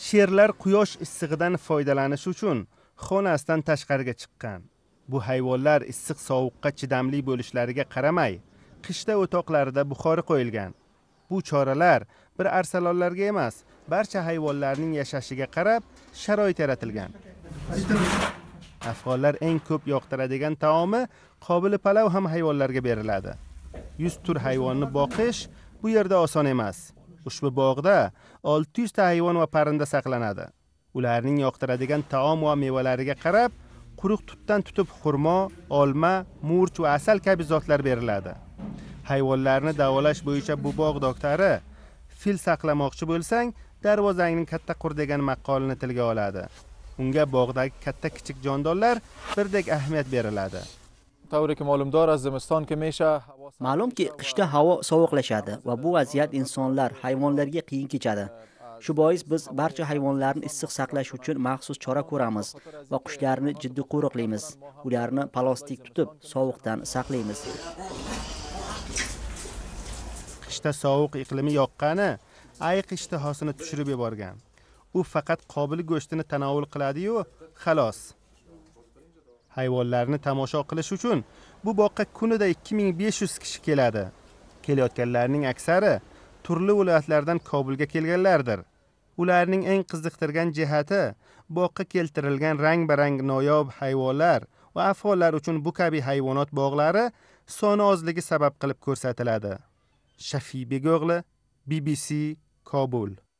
Sherlar quyosh issig'idan foydalanish uchun xonasidan tashqariga chiqqan. Bu hayvonlar issiq sovuqqa chidamli bo'lishlariga qaramay, qishda o'toqlarida buxori qo'yilgan. Bu choralar bir arsalonlarga emas, barcha hayvonlarning yashashiga qarab sharoit yaratilgan. Afg'onlar eng ko'p yoqtiradigan taomi qobili palav ham hayvonlarga beriladi. 100 tur hayvonni boqish bu yerda oson emas. Ushbu bog'da 600 ta hayvon va parinda saqlanadi. Ularning yoqtiradigan taom va mevalariga qarab, quruq tutdan tutib xurmo, olma, murch va asal kabi zotlar beriladi. Hayvonlarni davolash bo'yicha bu bog' doktori fil saqlamoqchi bo'lsang, darvozangning katta qur degan maqolni tilga oladi. Unga bog'dagi katta kichik jondorlar birdek ahamiyat beriladi. Ma'lumki, qishda havo sovuqlashadi va bu vaziyat insonlar, hayvonlarga qiyin kechadi. Shu bois biz barcha hayvonlarni issiq saqlash uchun maxsus chora ko'ramiz va qushlarni jiddiy qo'riqlaymiz. Ularni plastik tutib, sovuqdan saqlaymiz. Qishda sovuq iqlimi yoqqani ayiq ishtihosini tushirib yuborgan. U faqat qobili go'shtini tanovul qiladi-yu, xolos. Hayvonlarni tomosha qilish uchun bu boqqa kunida 2500 kishi keladi. Kelayotganlarning aksari turli viloyatlardan Kobulga kelganlardir. Ularning eng qiziqtirgan jihati boqqa keltirilgan rang-barang noyob hayvonlar va afg'onlar uchun bu kabi hayvonot bog'lari soni ozligi sabab qilib ko'rsatiladi. Shafiy Begog'li, BBC, Kobul.